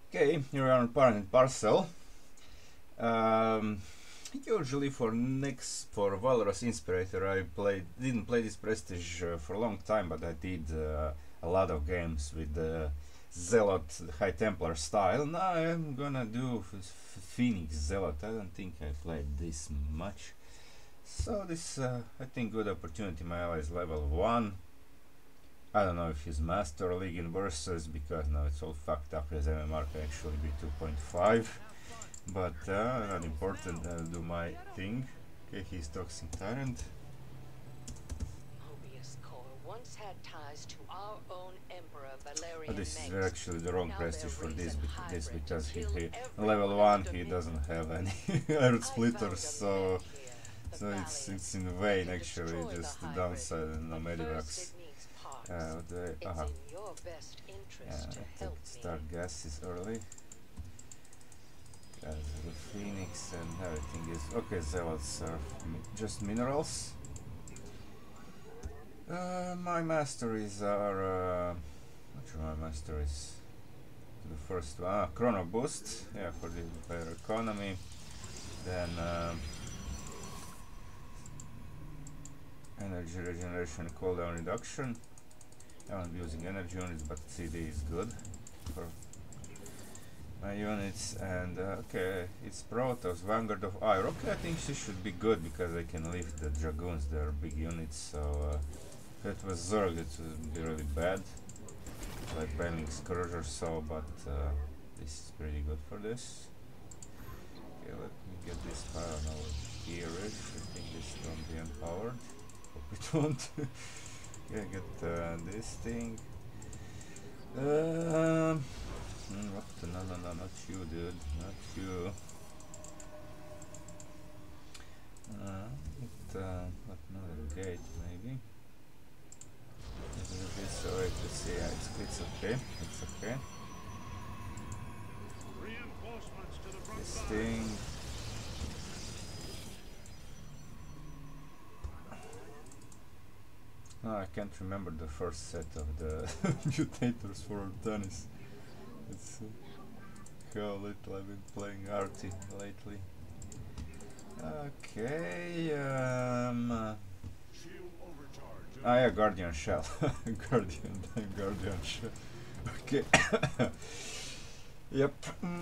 Okay, here we are on Part and Parcel. Usually for Valorous Inspirator I didn't play this Prestige for a long time, but I did a lot of games with the Zealot High Templar style. Now I'm gonna do Phoenix Zealot. I don't think I played this much. So this I think good opportunity. My ally is level 1. I don't know if he's Master League in Versus, because now it's all fucked up. His MMR can actually be 2.5, but not important. I'll do my thing. Okay, he's Toxic Tyrant. Once had ties to our own Emperor Valerian. This is actually the wrong Prestige for this because he level 1 he doesn't have any Earth Splitters, so it's in vain actually, just the downside and no Medivacs. I think start gases early. As the Phoenix and everything is okay. Zealots are just minerals. My masteries are which my master is the first one. Chrono Boost, yeah, for the better economy. Then energy regeneration, cooldown reduction. I'm using energy units, but CD is good for my units. And okay, it's Protoss, Vanguard of Ire. Okay, I think she should be good because I can lift the Dragoons, they're big units. So if it was Zerg, it would be really bad, like Baneling Scourge or so, but this is pretty good for this. Okay, let me get this file over here. I think this won't be empowered. Hope it won't. Yeah, get this thing. What? No, not you, dude. Not you. What, another gate, maybe. So wait to see. It's okay. It's okay. This thing. No, I can't remember the first set of the mutators for tennis. It's how little I've been playing Artie lately. Okay, yeah, Guardian Shell. Guardian Shell. Okay. Yep.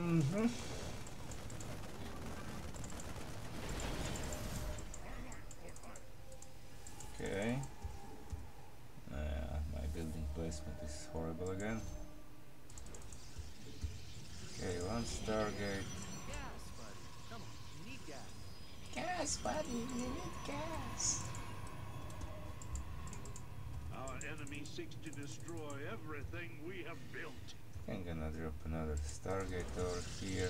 Okay. My building placement is horrible again. Okay, one Stargate. Gas, buddy, you need gas. Our enemy seeks to destroy everything we have built. I'm gonna drop another Stargate over here.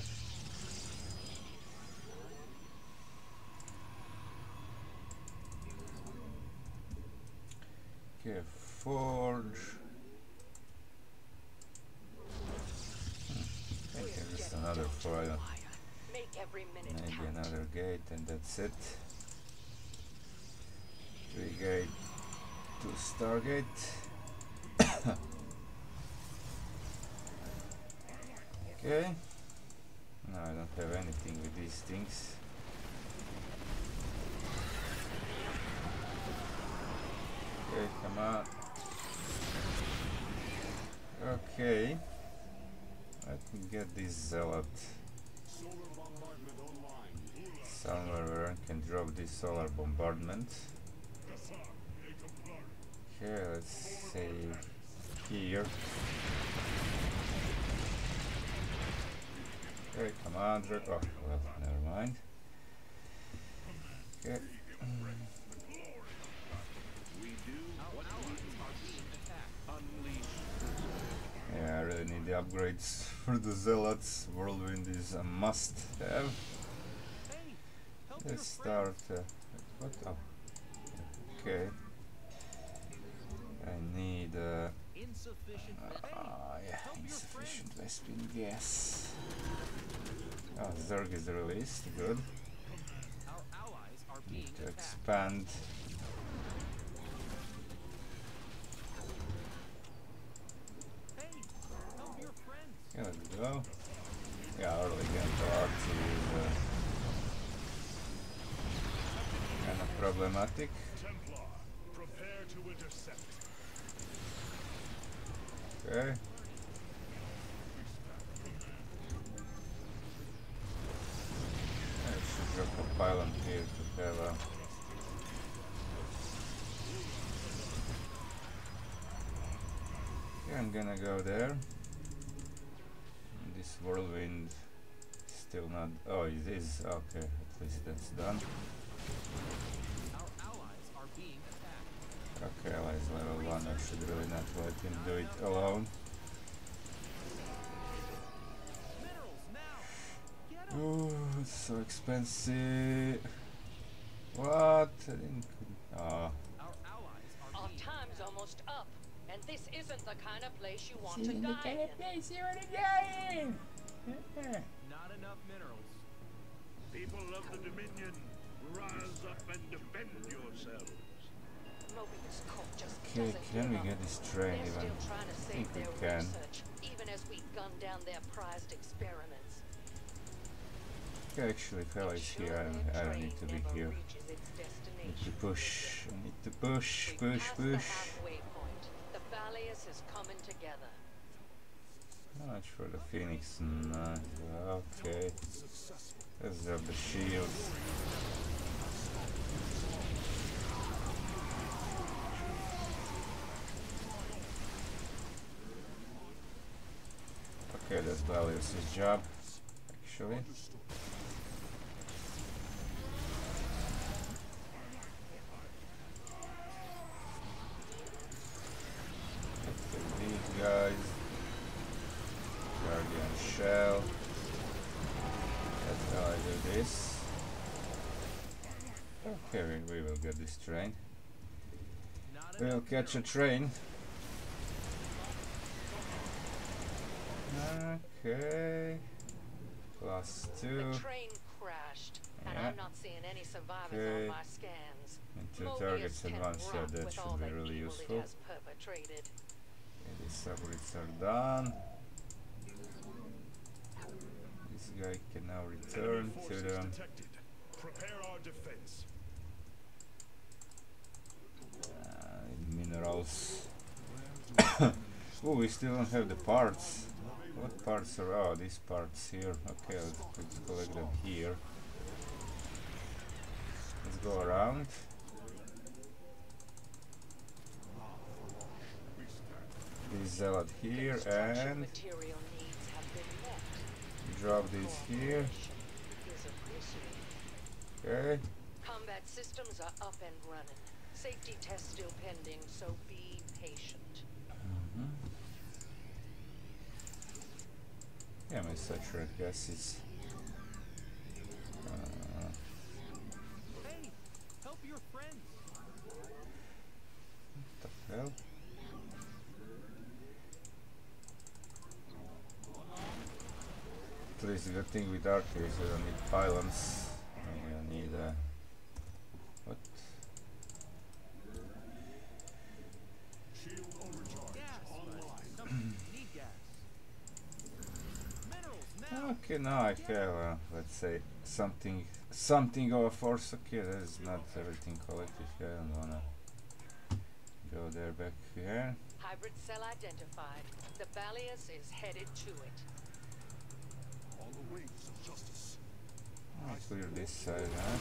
Okay, Forge. Okay, just another foil. Maybe another gate and that's it. 3 gate, 2 Stargate. Okay. No, I don't have anything with these things. Okay, come on. Okay. Let me get this Zealot somewhere where I can drop this solar bombardment. Okay, let's save here. Okay, come on, oh, well, never mind. Okay. Yeah, I really need the upgrades for the Zealots. Whirlwind is a must-have. Let's start. What? Oh. Okay. I need. Yeah, insufficient Vespin gas. Oh, Zerg is released. Good. Need to expand. Okay, let's go. Yeah, early game to Artie is kind of problematic. Templar, prepare to intercept. Okay. I should drop a pylon here to have a... Okay, I'm gonna go there. This whirlwind still not... Oh, it is. Okay, at least that's done. Our allies are being attacked. Okay, allies level 1. I should really not let him do it alone. Minerals now. Get 'em. Ooh, it's so expensive. What? I didn't... Oh. Our allies are Our being time's almost up, and this isn't the kind of place you want This to isn't the die kind in. of place you wanna die in! not enough minerals. People of the Dominion, rise up and defend yourselves. Mobius Corp just Okay, doesn't can we give up. get this train They're even? still trying to I save think we their can. research, even as we gun down their prized experiments. Okay, actually, fellas, Ensure here. their I don't train need to be never here. reaches its Need to destination. push. I need to push, We push, passed push. the halfway point. The Valius is coming together. How much for the Phoenix? No. Okay. Let's drop the shields. Okay, that's Valius' job, actually. Okay, these guys. Guardian Shell. That's how I do this. Okay, we will get this train. Not We'll enough catch a minerals. train. Okay. +2. The train crashed, and Yeah. I'm not seeing any survivors Okay. on my scans. And 2 Mobius targets can and 1 shot, rot that with all should be the really evil useful. it has perpetrated. Okay, these subroutes are done. This guy can now return to them. detected. Prepare our defense. Minerals. Oh, we still don't have the parts. What parts are... Oh, these parts here. Okay, let's collect them here. Let's go around. This zealot here Construction and material needs have been met. drop these here. Cooperation is appreciated. Okay. Combat systems are up and running. Safety tests still pending, so be patient. Yeah, my saturated gas is... Hey, help your friends. What the hell? At least the good thing with Artie is you don't need pylons. You need what? Gas. Some need gas. Minerals now. Okay, now I have let's say something of a force. Okay, that is not everything collected here. I don't wanna go there back here. Hybrid cell identified. The Valius is headed to it. On the wings of justice. I'll clear this side, huh?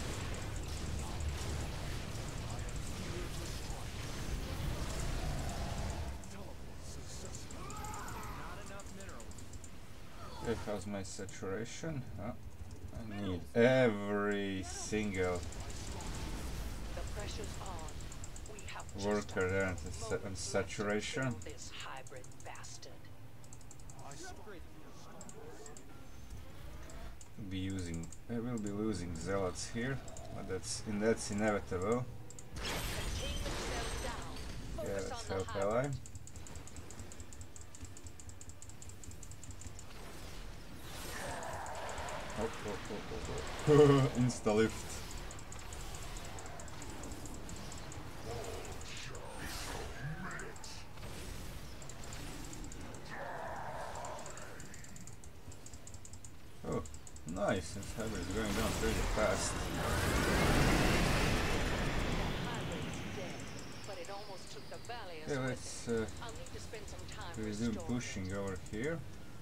Not enough minerals. Okay, how's my saturation? Huh? I need every single The pressure's on. We have just worker there enough on moments saturation. left to kill this hybrid bastard. We'll be losing zealots here, but that's inevitable. Containment cells down. Yeah, Focus let's on the help ally. hybrid. Oh. Insta lift. Oh, nice. This hybrid is going down pretty fast. Hybrid's dead, but it almost took the Valius Yeah, with let's it. I'll need to spend some time resume restoring pushing it. over here.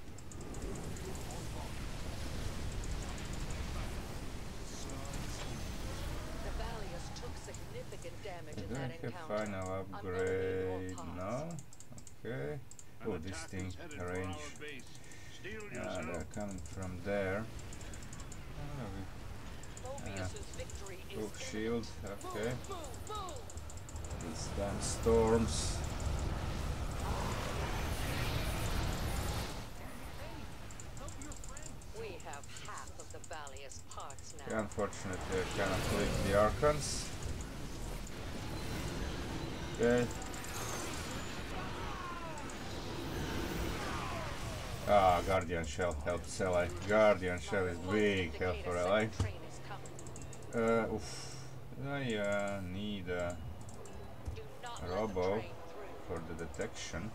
The Valius took significant damage in Do that I have encounter. final I'm gonna need upgrade? more No. parts. Okay. An Oh, this attack thing is headed for range. our base. Steel They're yourself. coming from there. Mobius's victory is Oh, imminent. shield. Okay. Move, move. These damn storms. Help your friend. We have half of the Valius parts now. Okay, unfortunately, I cannot click the Archons. Okay. Ah, Guardian Shell helps ally. Guardian Shell is big help for ally. Train is coming. Oof. I need a Do not let the robo train through. for the detection.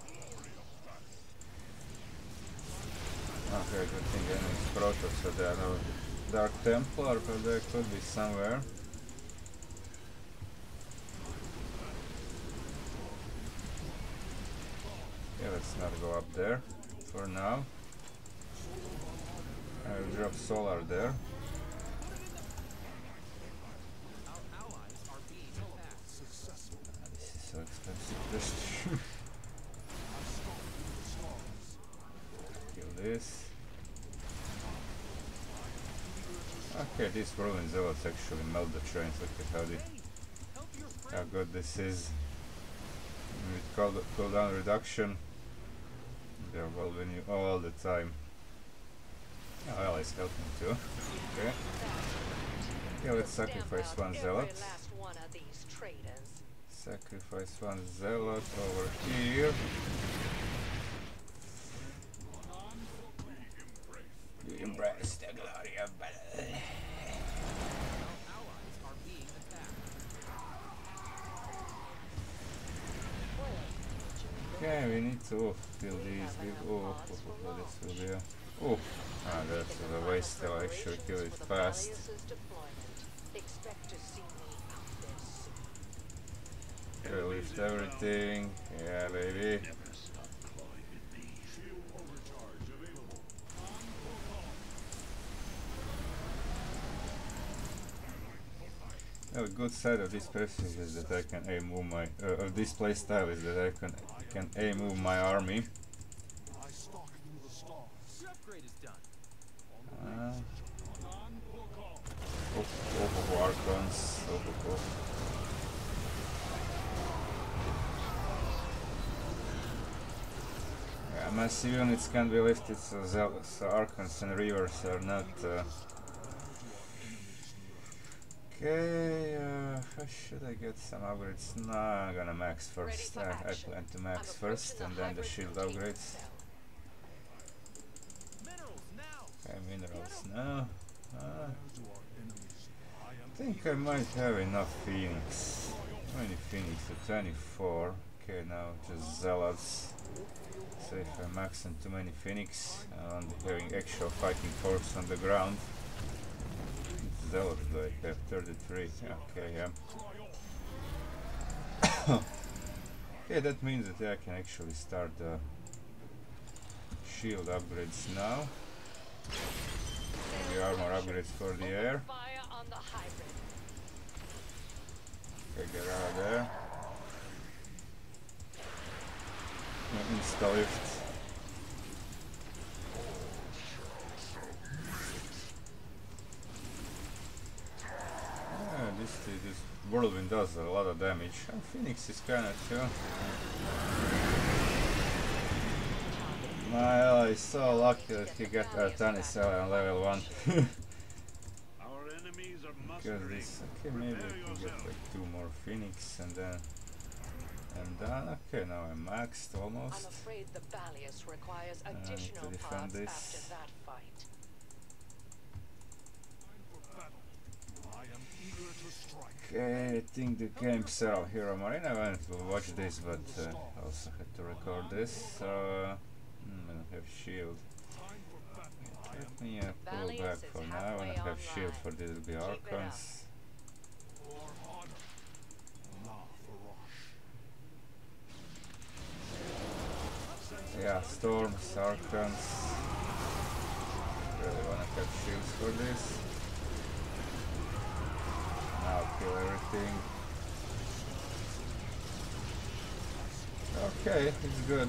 Okay, good thing enemies Protoss, so there are no Dark Templar, but there could be somewhere. Yeah, let's not go up there for now. I'll drop solar there. Our allies are being attacked. This is so expensive. Just kill this. Okay, these rolling zealots actually melt the trains. Look at how, Help your how friend. good this is. With cooldown reduction, they're evolving you all the time. Oh, allies helping too. Okay. Yeah, let's sacrifice Stamp out one every zealot. last one of these traitors. Sacrifice one zealot over here. We embrace the glory of battle. Our allies are being attacked. Okay, we need to kill these. This will be a. Oh, that's a waste. I'll actually kill it fast. Expect to see me out there soon. Okay, lift everything. Yeah, baby. Never stop clawing at me. Shield overcharge available. A good side of this passage is that I can aim move my of this playstyle is that I can aim move my army. Your upgrade is done. Archons. Yeah, massive units can be lifted, so Archons and Reavers are not. Okay, how should I get some upgrades? No, I'm gonna max first. I plan to max first and then the shield upgrades. Minerals now. Okay, minerals now. I think I might have enough Phoenix. How many Phoenix? 24. Okay, now just Zealots. So if I max in too many Phoenix, I'll be having actual fighting force on the ground. Zealots do I have? 33. Okay, yeah. Okay, that means that I can actually start the shield upgrades now. Maybe armor upgrades for the air. Fire on the hybrid. Okay, get out of there. Insta lift. Yeah, this whirlwind does a lot of damage. And Phoenix is kinda too. My ally is so lucky that he got Artanis ally on level 1. Our enemies are Because mustering. this, okay, maybe I can get like 2 more Phoenix and then I'm done. Okay, now I'm maxed I'm almost. afraid the Valius requires need to additional defend parts this. after that fight. Okay, I think the game Cell Hero Marina went will watch this, but also had to record this, so I don't have shield. Yeah, pull Valius back is for now. halfway And I have shield online. for this will be Keep it up. Archons. For honor. La Faroche. Yeah, Storms, Archons. Really wanna have shields for this. Now kill everything. Okay, it's good.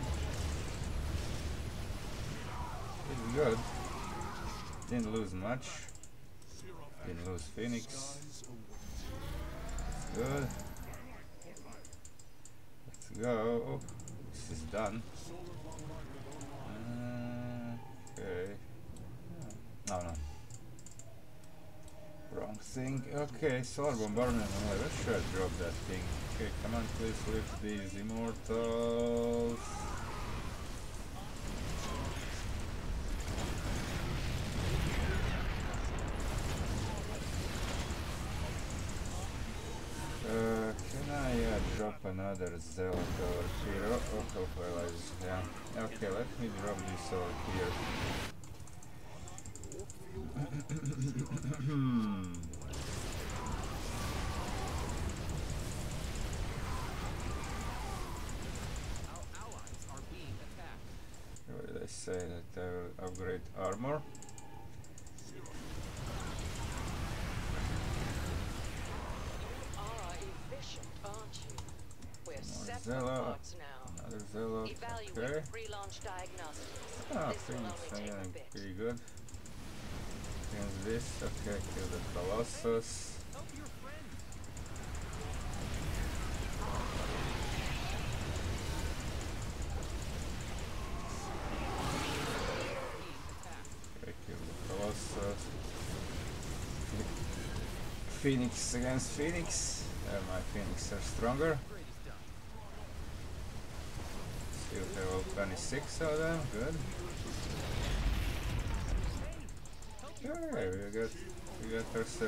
It's good. Didn't lose much. Didn't lose Phoenix. Good. Let's go. This is done. Okay. No, no. Wrong thing. Okay, Solar Bombardment. Oh, where should I drop that thing? Okay, come on, please lift these immortals. Can I drop another zealot over here? Oh, well, yeah. Okay, let me drop this over here. Our allies are being attacked. What did I say? That I will upgrade armor? Efficient, aren't you? We're set for Zella. parts now. Another zealot. Evaluate Okay. pre-launch diagnostics. Ah, This will Phoenix, only take a yeah, bit. pretty good. Against this, okay, kill the Colossus. Help your friends. Being attacked. Okay, kill the Colossus. Phoenix against Phoenix. My Phoenix are stronger. Upgrade is done. Still have all 26 of them, good. Okay, we got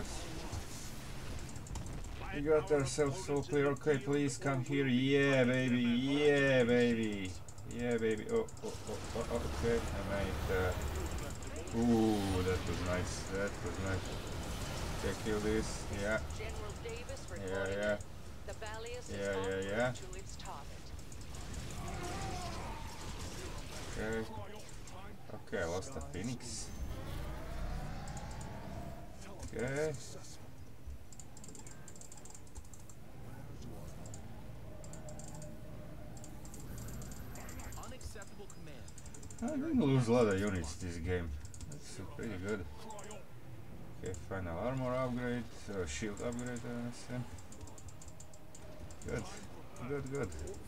ourselves full clear. Okay, please come here. Yeah, baby. Yeah, baby. Yeah, baby. Oh, okay. I made. Ooh, that was nice. That was nice. Okay, kill this. Yeah. General Davis reporting Yeah. the Valius is Yeah, en route yeah. to its target. Okay. Okay, I lost a Phoenix. Okay. Unacceptable command. I didn't lose a lot of units this game. That's pretty good. Okay, final armor upgrade, shield upgrade, I see. Good, good.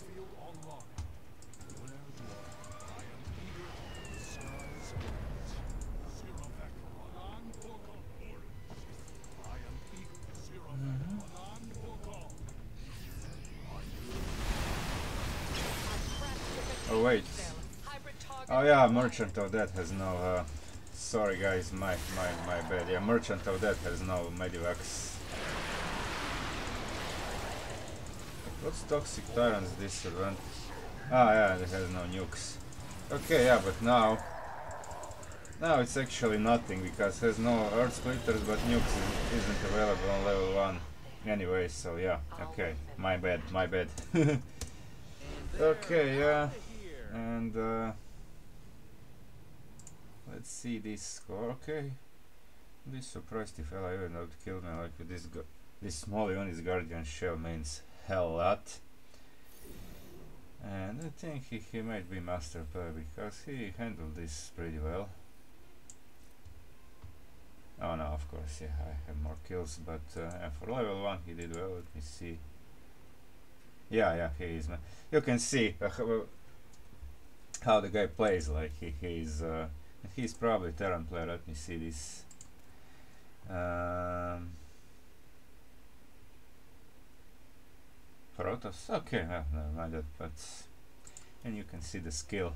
Oh wait. Oh yeah, Merchant of Death has no. Sorry guys, my bad. Yeah, Merchant of Death has no Medivacs. What's Toxic Tyrant's disadvantage? Ah yeah, it has no nukes. Okay, yeah, but now it's actually nothing because it has no Earth Splitters, but nukes isn't available on level 1 anyway. So yeah, okay, my bad. Okay, yeah. And let's see this score. Okay, I'd be surprised if Ella even out killed me like with this small unit's Guardian Shell means hell lot. And I think he might be master player because he handled this pretty well. Oh no, of course, yeah, I have more kills, but for level 1 he did well. Let me see. Yeah, he is. You can see how the guy plays. Like he's probably Terran player. Let me see this. Protoss. Okay, never mind that. But and you can see the skill.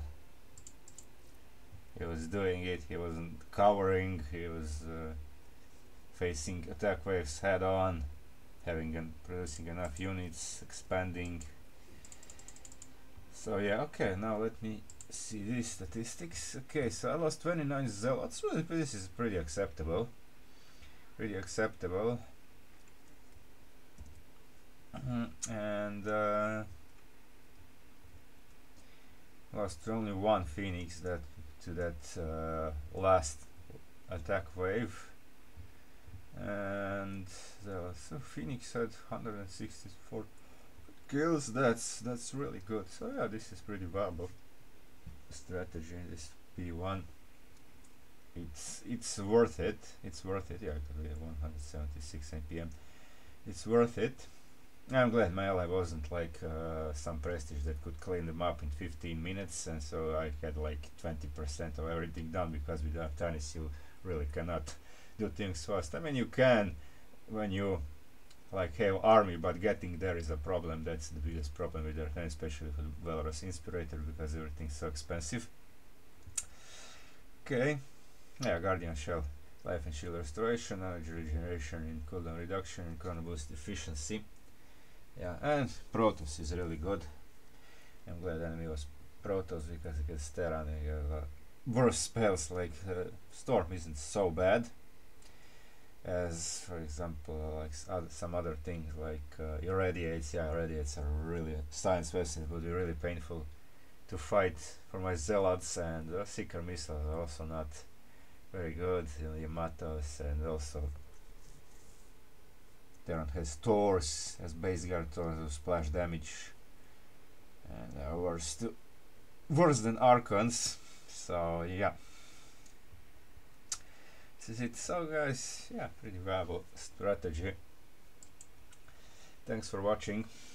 He was doing it. He wasn't covering. He was facing attack waves head on, having and producing enough units, expanding. So yeah, okay. Now let me see these statistics. Okay, so I lost 29 zealots. Well, this is pretty acceptable. Pretty acceptable. And lost only one phoenix that to that last attack wave. And so Phoenix had 164 kills. That's really good. So yeah, this is pretty viable strategy in this P1. It's worth it. It's worth it. Yeah, because we have 176 APM. It's worth it. I'm glad my ally wasn't like some prestige that could clean them up in 15 minutes, and so I had like 20% of everything done, because with Artanis you really cannot do things fast. I mean, you can when you like have army, but getting there is a problem. That's the biggest problem with Artanis, especially with Valorous Inspirator, because everything's so expensive. Okay, yeah, Guardian Shell, life and shield restoration, energy regeneration, in cooldown reduction, and chrono boost efficiency. Yeah, and Protoss is really good. I'm glad enemy was Protoss, because it gets Terran and you have worse spells. Like Storm isn't so bad as, for example, like some other things like Irradiates. Yeah, Irradiates are really science vessels. It would be really painful to fight for my Zealots, and Seeker missiles are also not very good. Yamatos, and also Terran has Thors as base guard Thors who splash damage, and are worse than Archons. So yeah, this is it. So guys, yeah, pretty viable strategy. Thanks for watching.